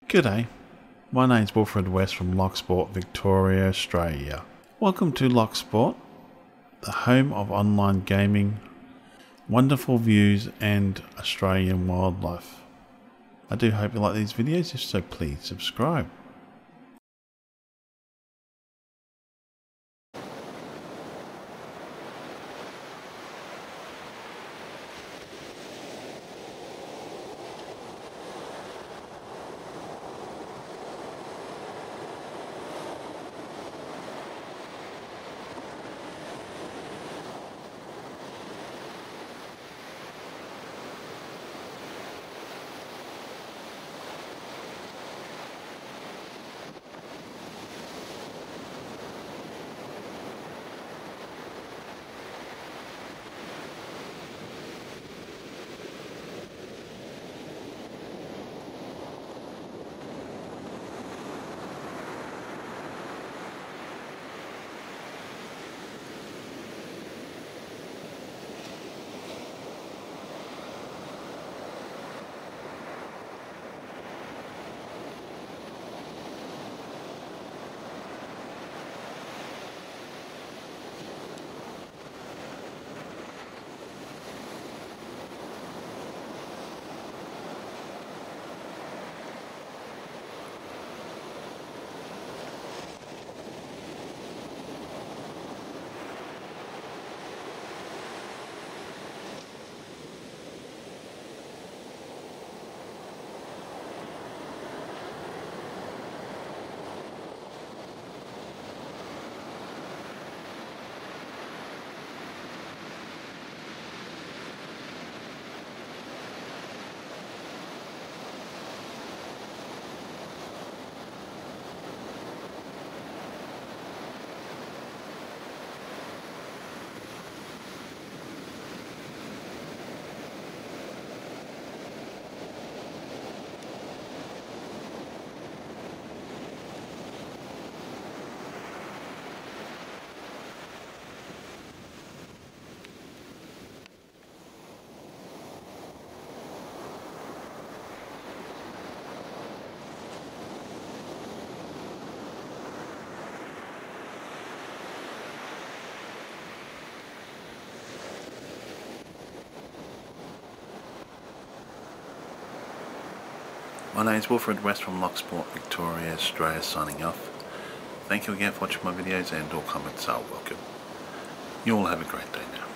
G'day, my name's Wilfred West from Loch Sport, Victoria, Australia. Welcome to Loch Sport, the home of online gaming, wonderful views and Australian wildlife. I do hope you like these videos, if so please subscribe. My name is Wilfred West from Loch Sport, Victoria, Australia, signing off. Thank you again for watching my videos, and all comments are welcome. You all have a great day now.